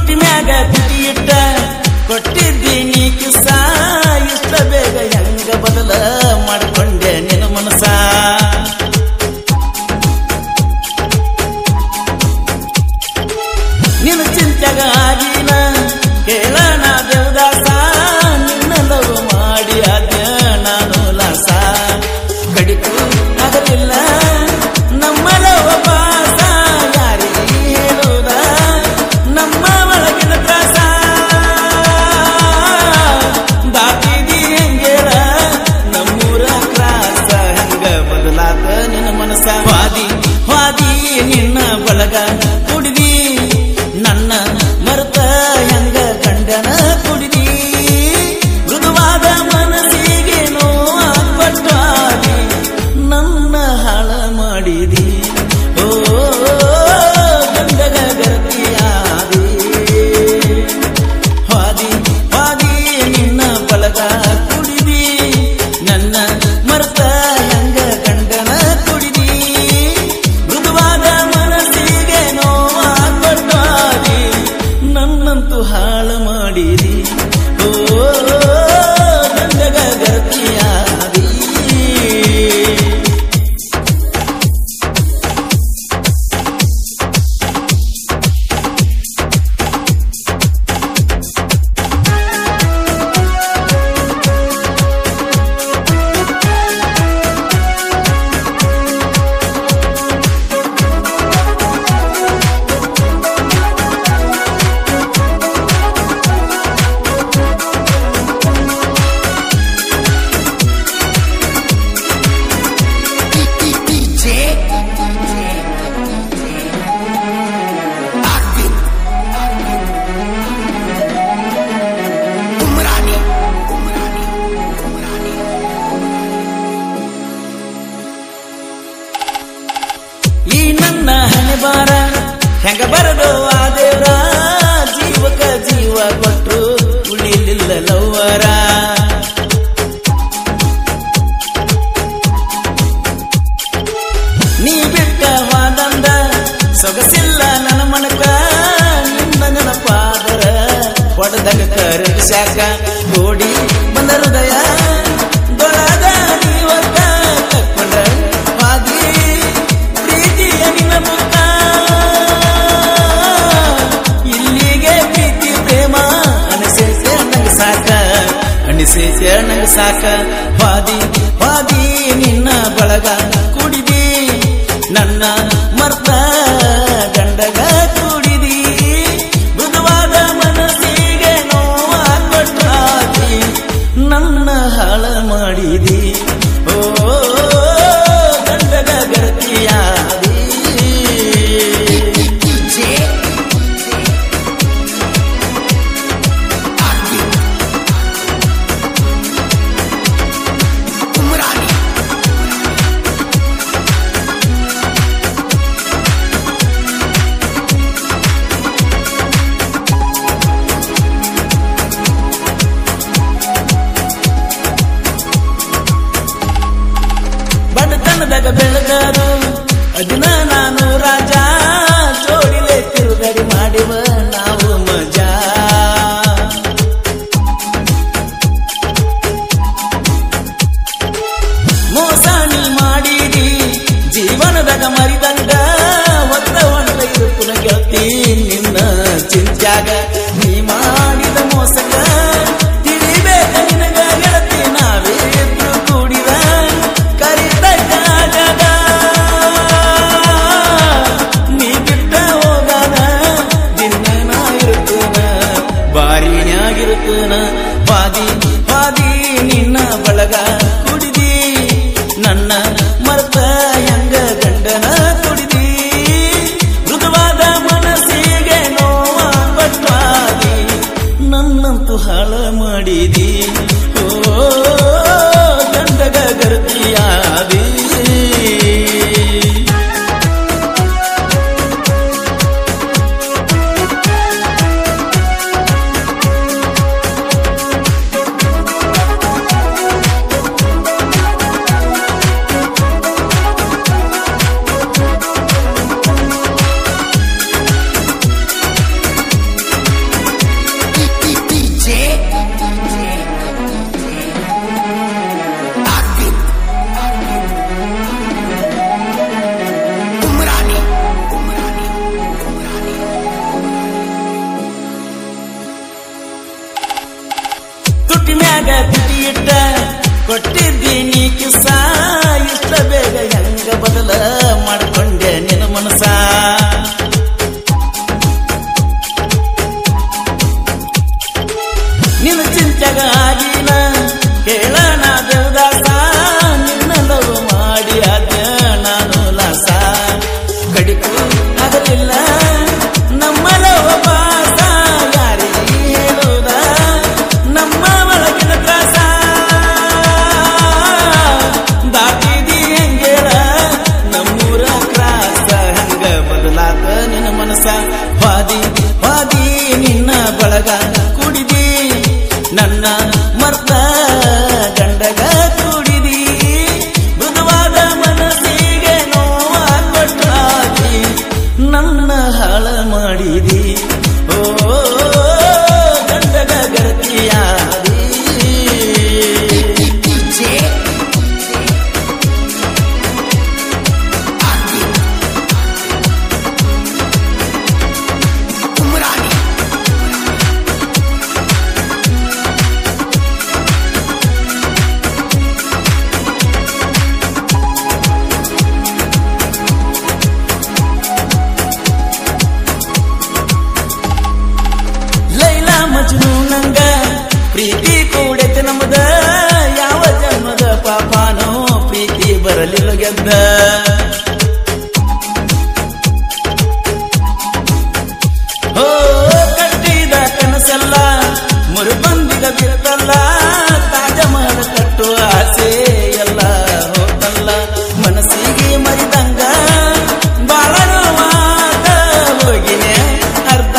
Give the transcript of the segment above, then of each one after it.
ತುಟಿ ಮ್ಯಾಗ ತುಟಿ ಇಟ್ಟ ಕೊಟ್ಟಿದ್ದೀನಿ ಕಿಸ ಇಷ್ಟ ಬೇಗ ಹೆಂಗ ಬದಲ ಮಾಡ್ಕೊಂಡೆ ನಿನ್ನ ಮನಸ ನಿನ್ನ ಚಿಂತೆಗ ಆಗಿನ ಕೇಳಣ ದೇವದಾಸ ನಿನ್ನ ಲವ್ ಮಾಡಿ ಆದ ನಾನು ಲಾಸ ಕಡಿತು ಆಗಲಿಲ್ಲ ನಮ್ಮ ಲವ್ ಪಾಸ ಯಾರಿಗೆ ಹೇಳುದ ನಮ್ಮ ಒಳಗಿನ ತ್ರಾಸ ದಾಟಿದಿ ಹೆಂಗೇಳ ನಮ್ಮೂರ ಕ್ರಾಸ ಹಂಗ ಬದಲಾತ ನಿನ್ನ ಮನಸ ವಾದಿ ವಾದಿ ನಿನ್ನ ಬಳಗ ಕುಡಿದಿ ನನ್ನ ಮರುತ ಹೆಂಗ ಕಂಡನ ಕುಡಿದಿ ಮೃದುವಾದ ಮನಸ್ಸಿಗೆ ನೋವಾಗ್ಬಟ್ಟಾಗಿ ನನ್ನ ಹಾಳ ಮಾಡಿದಿ ಓ ಗಂಡಗ ಗತಿಯಾದಿ ವಾದಿ ವಾದಿ ನಿನ್ನ ಬಳಗ ಕುಡಿದಿ ನನ್ನ ಮರುತ ಹೆಂಗ ಕಂಡನ ಕುಡಿದಿ ಮೃದುವಾದ ಮನಸ್ಸಿಗೆ ನೋವಾಗ್ಬಟ್ಟಾಗಿ ನನ್ನಂತೂ ಹಾಳು ಮಾಡಿದಿ ಓ ಗಂಡಗ ಗತಿಯಾದಿ ಈ ನನ್ನ ಹಣೆ ಬಾರ ಹೆಂಗ ಬರದು ಆ ದೇವ್ರ ಜೀವಕ ಜೀವ ಕೊಟ್ರು ಉಳಿಲಿಲ್ಲ ಲವ್ವರ ನೀ ಬಿಟ್ಟ ವಾದಂದ ಸೊಗಸಿಲ್ಲ ನನ್ನ ಮನಕ ನಿನ್ನ ನೆನಪಾದರ ಹೊಡೆದಾಗ ಕರಗಿಸಾಕ ಓಡಿ ಬಂದ ಹೃದಯ ದೊಳಗ ನೀವತ್ತ ಕಟ್ಕೊಂಡ ವಾದಿ ಪ್ರೀತಿಯ ನಿನ್ನ ಮುಖ ಇಲ್ಲಿಗೆ ಪ್ರೀತಿ ಪ್ರೇಮ ಅನಿಸೇತೆ ನಂಗೆ ಸಾಕ ಅನಿಸೇತೆ ನಂಗೆ ಸಾಕ ವಾದಿ ವಾದಿ ನಿನ್ನ ಬಳಗ ಕುಡಿದಿ ನನ್ನ ಮರ್ತ ಗಂಡಗ ಕುಡಿದಿ ಮೃದುವಾದ ಮನಸ್ಸಿಗೆ ನೋವಾಗ್ಬಟ್ಟಾಗಿ ನನ್ನ ಹಾಳ ಮಾಡಿದಿ ಓ ಗಂಡಗ ಗತಿಯಾದಿ ಬಡತನದಾಗ ಬೆಳೆದರು ಅದನ್ನ ನಾನು ರಾಜ ಜೋಡಿಲೆ ತಿರುಗಡಿ ಮಾಡಿವ ನಾವು ಮಜಾ ಮೋಸಾಣಿ ಮಾಡಿದಿ ಜೀವನದಾಗ ಮರಿದಂಗ ಒತ್ತ ಒಣಗ ಇರುತ್ತನ ಗೆಳತಿ ನಿನ್ನ ಚಿಂತ್ಯಾಗ ನೀ ಮಾಡಿದ ಮೋಸಕ ತಿಳಿಬೇಕ ನಿನಗ ಗೆಳತಿ ನಾವೇ ಇದ್ರು ಕೂಡಿದ ಕರಿತ ಜಾಗ ನೀ ಬಿಟ್ಟ ಹೋಗದ ದಿನ ನಾ ಇರುತ್ತನ ಬಾರಿನ್ಯಾಗಿರುತ್ತನ ವಾದಿ ವಾದಿ ನಿನ್ನ ಬಳಗ ಕುಡಿದಿ ನನ್ನ ಮರ್ತ ಹೆಂಗ ಗಂಡನ ಕುಡಿದಿ ಮೃದುವಾದ ಮನಸ್ಸಿಗೆ ನೋವಾಗ್ಬಟ್ಟಾಗಿ ಕೊಟ್ಟಿದ್ದೀನಿ ಕಿಸ ಇಷ್ಟ ಬೇಗ ಹೆಂಗ ಬದಲ ಮಾಡ್ಕೊಂಡೆ ನಿನ್ನ ಮನಸ ನಿನ್ನ ಚಿಂತೆಗ ಆಗಿನ ಕೇಳಣ ದೇವದಾಸ ನಿನ್ನ ಲವ್ ಮಾಡಿ ಆದ ನಾನು ಲಾಸ ಕಡಿಕು ಆಗಲಿಲ್ಲ ನಮ್ಮ ಲವ್ ಬಾಸ ಯಾರಿಗೆ ಹೇಳುದ ನಮ್ಮ ಒಳಗಿನ ತ್ರಾಸ ದಾಟಿದಿ ಹೆಂಗೇಳ ನಮ್ಮೂರ ಕ್ರಾಸ ಹಂಗ ಬದಲಾತ ನಿನ್ನ ಮನಸ ವಾದಿ ವಾದಿ ನಿನ್ನ ಬಳಗ ಕುಡಿದಿ ನನ್ನ ಮರ್ತ ಗಂಡಗ ಕೂಡಿದಿ ಮೃದುವಾದ ಮನಸ್ಸಿಗೆ ನೋವ ಕೊಟ್ಟಾದಿ ನನ್ನ ಹಾಳ ಮಾಡಿದಿ ಓ ಗಂಡಗ ಗರತಿಯಾದಿ ನಂಗ ಪ್ರೀತಿ ಕೂಡೈತೆ ನಮ್ಮದ ಯಾವ ಜನ್ಮದ ಪಾಪಾನೋ ಪ್ರೀತಿ ಬರಲಿಲ್ಲ ಗೆದ್ದ ಓ ಕಟ್ಟಿದ ಕನಸಲ್ಲ ಮುರುಬಂದಿಗ ಬಿತ್ತಲ್ಲ ತಾಜ ಮಹಲ್ ಕಟ್ಟುವ ಆಸೆ ಎಲ್ಲ ಹೋತಲ್ಲ ಮನಸ್ಸಿಗೆ ಮರಿದಂಗ ಬಾಳ ನೋವಾದ ಹೋಗಿನೆ ಅರ್ಧ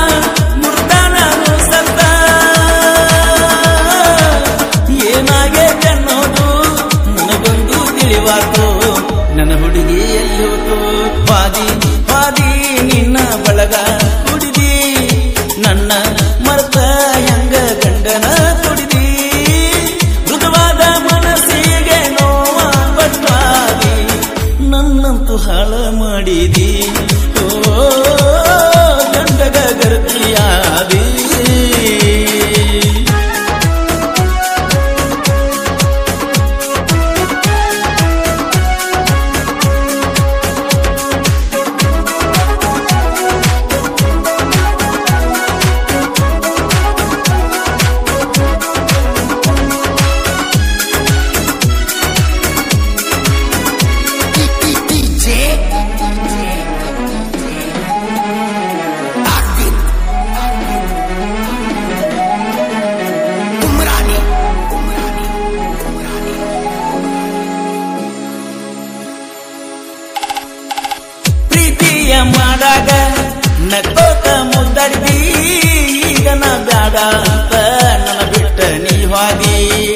ನನ್ನ ಹುಡುಗಿ ಎಲ್ಲಿ ಹೋತು ವಾದಿ ವಾದಿ ನಿನ್ನ ಬಳಗ ಕುಡಿದಿ ನನ್ನ ಮರ್ತ ಹೆಂಗ ಗಂಡನ ಕುಡಿದಿ ಮೃದುವಾದ ಮನಸ್ಸಿಗೆ ನೋವ ಬಟ್ಟಾದಿ ನನ್ನಂತೂ ಹಾಳ ಮಾಡಿದಿ ಓ ಗಂಡಗ ಗರ್ತಿಯಾದಿ ಮಾಡಾಗ ನಕ್ಕೋತ ಮುದ್ದಾಡ್ದಿ ಈಗ ನಾ ಬ್ಯಾಡ ಅಂತ ನನ್ನ ಬಿಟ್ಟ ನೀ ಹೋದಿ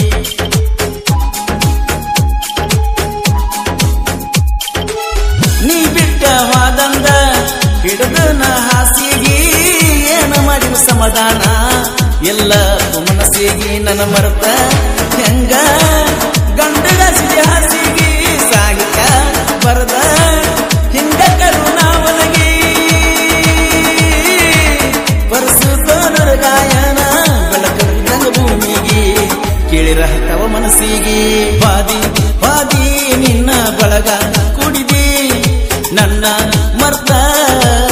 ನೀ ಬಿಟ್ಟ ಹೋದಂದ ಹಿಡಿದು ನ ಹಾಸಿಗೆ ಏನ ಮಾಡಿದ ಸಮಾಧಾನ ಎಲ್ಲ ಮನಸ್ಸಿಗೆ ನನ್ನ ಮರೆತ ಹೆಂಗ ಗಂಡಗ ಸಿಡಿ ಹಾಸಿಗೆ ಸಾಹಿತ್ಯ ಬರದ ಹಿಂಗ ಕರುಣಾವಲಗಿ ಪರಸುತನರ ಗಾಯನ ಬೆಳಕರಿದಂಗ ಭೂಮಿಗೆ ಕೇಳಿರಹತವ ಮನಸ್ಸಿಗೆ ವಾದಿ ವಾದಿ ನಿನ್ನ ಬಳಗ ಕುಡಿದಿ ನನ್ನ ಮರ್ತ